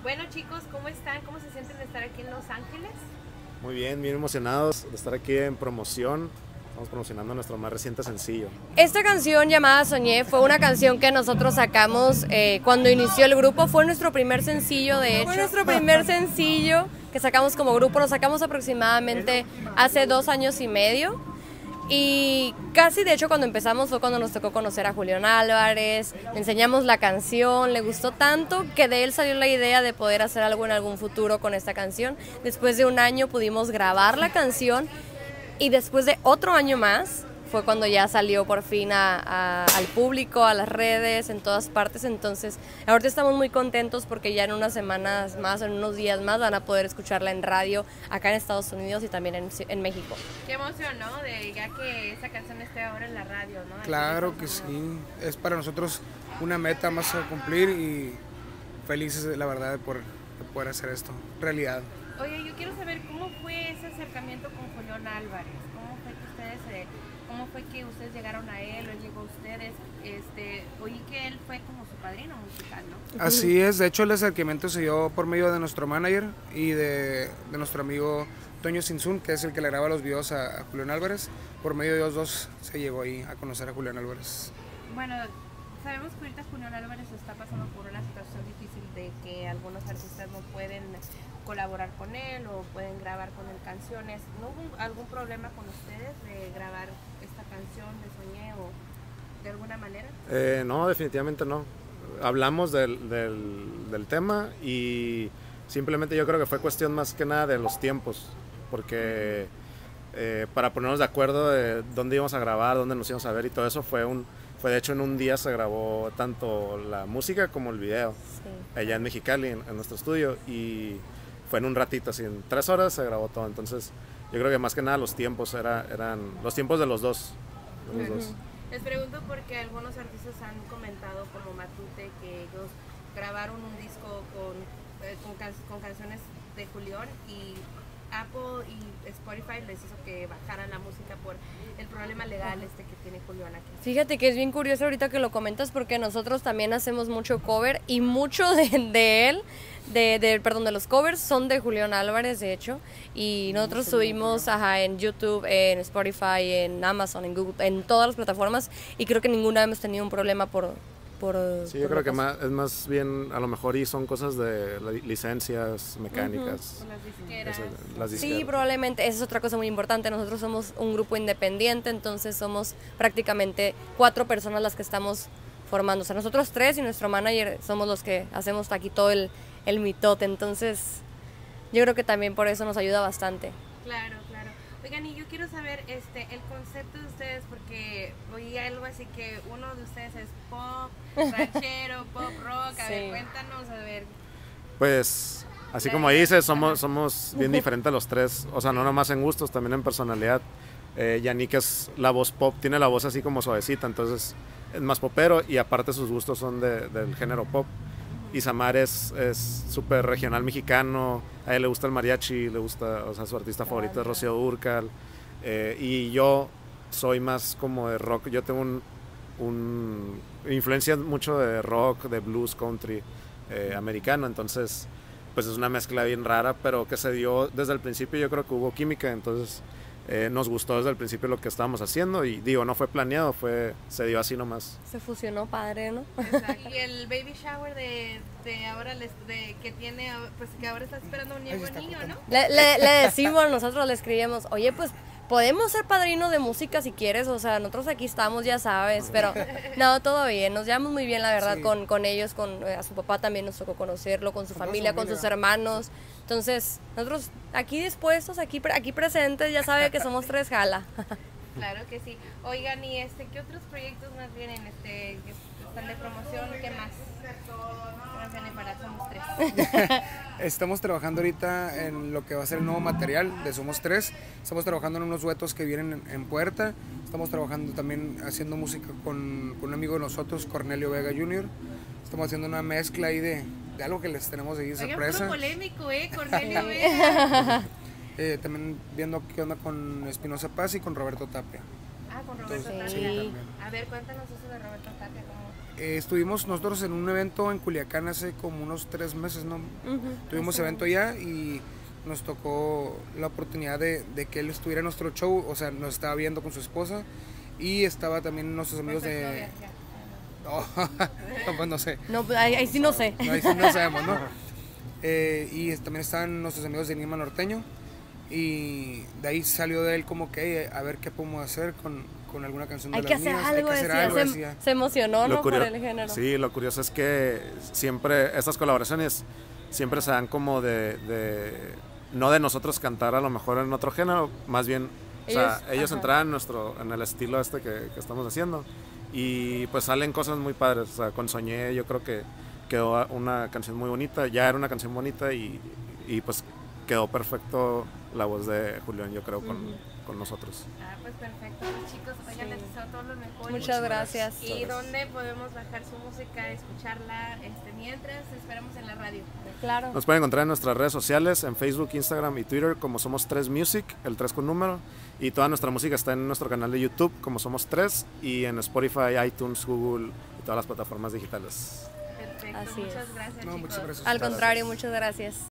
Bueno chicos, ¿cómo están? ¿Cómo se sienten de estar aquí en Los Ángeles? Muy bien, bien emocionados de estar aquí en promoción. Estamos promocionando nuestro más reciente sencillo. Esta canción llamada Soñé fue una canción que nosotros sacamos cuando inició el grupo. Fue nuestro primer sencillo, de hecho. Fue nuestro primer sencillo que sacamos como grupo. Lo sacamos aproximadamente hace 2 años y medio. Y casi de hecho cuando empezamos fue cuando nos tocó conocer a Julián Álvarez, le enseñamos la canción, le gustó tanto que de él salió la idea de poder hacer algo en algún futuro con esta canción. Después de 1 año pudimos grabar la canción y después de otro año más fue cuando ya salió por fin al público, a las redes, en todas partes. Entonces ahorita estamos muy contentos porque ya en unas semanas más, en unos días más van a poder escucharla en radio acá en Estados Unidos y también en México. Qué emoción, ¿no? De ya que esa canción esté ahora en la radio, ¿no? Claro que sí, es para nosotros una meta más a cumplir y felices la verdad de poder hacer esto realidad. Oye, yo quiero saber cómo fue ese acercamiento con Julián Álvarez. ¿Cómo fue que ustedes llegaron a él o él llegó a ustedes? Oí que él fue como su padrino musical, ¿no? Así es, de hecho el acercamiento se dio por medio de nuestro manager y de nuestro amigo Toño Sinsun, que es el que le graba los videos a Julián Álvarez. Por medio de ellos dos se llegó ahí a conocer a Julián Álvarez. Bueno, sabemos que ahorita Julián Álvarez está pasando por una situación difícil de que algunos artistas no pueden colaborar con él o pueden grabar con él canciones. ¿No hubo algún problema con ustedes de grabar esta canción de Soñé o de alguna manera? No, definitivamente no. Hablamos del tema y simplemente yo creo que fue cuestión más que nada de los tiempos, porque para ponernos de acuerdo de dónde íbamos a grabar, dónde nos íbamos a ver y todo eso fue de hecho en un día se grabó tanto la música como el video, sí, allá en Mexicali, en nuestro estudio, y fue en un ratito, así en 3 horas se grabó todo. Entonces yo creo que más que nada los tiempos eran los tiempos de los dos. Les pregunto porque algunos artistas han comentado, como Matute, que ellos grabaron un disco con canciones de Julián y Apple y Spotify les hizo que bajaran la música por el problema legal que tiene Julián aquí. Fíjate que es bien curioso ahorita que lo comentas porque nosotros también hacemos mucho cover y mucho de él, de los covers son de Julián Álvarez, de hecho, y nosotros subimos en YouTube, en Spotify, en Amazon, en Google, en todas las plataformas, y creo que ninguna hemos tenido un problema sí, yo creo que es más bien, a lo mejor y son cosas de licencias mecánicas. Las disqueras. Sí, probablemente, esa es otra cosa muy importante. Nosotros somos un grupo independiente, entonces somos prácticamente 4 personas las que estamos formando. O sea, nosotros 3 y nuestro manager somos los que hacemos aquí todo el mitote. Entonces, yo creo que también por eso nos ayuda bastante. Claro, claro. Oigan, y yo quiero saber el concepto de ustedes, porque oí algo así que uno de ustedes es pop, ranchero, pop rock. A ver, cuéntanos, a ver. Pues, así como dices, somos bien diferentes los 3, o sea, no nomás en gustos, también en personalidad. Yannick es la voz pop, tiene la voz así como suavecita, entonces es más popero y aparte sus gustos son del género pop. Isamar es súper regional mexicano, a él le gusta el mariachi, le gusta, o sea, su artista favorito es Rocío Dúrcal, y yo soy más como de rock. Yo tengo influencia mucho de rock, de blues, country, americano, entonces pues es una mezcla bien rara, pero que se dio desde el principio. Yo creo que hubo química, entonces nos gustó desde el principio lo que estábamos haciendo y digo, no fue planeado, se dio así nomás. Se fusionó padre, ¿no? Exacto. Y el baby shower de ahora que tiene, pues que ahora está esperando un nuevo niño, ¿no? Le decimos, nosotros le escribimos, oye, pues podemos ser padrinos de música si quieres, o sea, nosotros aquí estamos, ya sabes, pero no, todo bien, nos llevamos muy bien, la verdad, sí, con ellos, a su papá también nos tocó conocerlo, con su familia, con sus hermanos. Entonces, nosotros aquí dispuestos, aquí presentes, ya sabe que somos 3 jala. Claro que sí. Oigan, ¿y qué otros proyectos más vienen? ¿Están de promoción? ¿Qué más? ¿Qué más viene para Somos 3? Estamos trabajando ahorita en lo que va a ser el nuevo material de Somos 3. Estamos trabajando en unos duetos que vienen en puerta. Estamos trabajando también haciendo música con un amigo de nosotros, Cornelio Vega Jr. Estamos haciendo una mezcla ahí de algo que les tenemos ahí de sorpresa. Oigan, polémico, Cornelio Vega. También viendo qué onda con Espinosa Paz y con Roberto Tapia. Con Roberto Tapia. A ver, cuéntanos eso de Roberto Tapia. Estuvimos nosotros en un evento en Culiacán hace como unos 3 meses, ¿no? Tuvimos evento allá y nos tocó la oportunidad de que él estuviera en nuestro show, o sea, nos estaba viendo con su esposa y estaba también nuestros amigos de... No, pues no sé. No, ahí sí no sé. No, ahí sí no sabemos, ¿no? Y también estaban nuestros amigos de Enigma Norteño y de ahí salió de él como que a ver qué podemos hacer con alguna canción de Hay las que hacer mías, algo, hay que hacer decía. algo, decía. Se emocionó, ¿no? Por curio- el género. Sí, lo curioso es que siempre estas colaboraciones siempre se dan como no de nosotros cantar a lo mejor en otro género, más bien ellos ajá. entraban en el estilo este que estamos haciendo y pues salen cosas muy padres. O sea, con Soñé yo creo que quedó una canción muy bonita, ya era una canción bonita y pues quedó perfecto la voz de Julián, yo creo, con nosotros. Ah, pues perfecto, pues, chicos. Oigan, les deseo todo lo mejor. Muchas gracias. ¿Y dónde podemos bajar su música, escucharla mientras esperamos en la radio? Claro. Nos pueden encontrar en nuestras redes sociales, en Facebook, Instagram y Twitter como Somos 3 Music, el 3 con número, y toda nuestra música está en nuestro canal de YouTube como Somos 3 y en Spotify, iTunes, Google y todas las plataformas digitales. Perfecto, Así muchas es. gracias, No, chicos. muchas gracias. Al contrario, muchas gracias.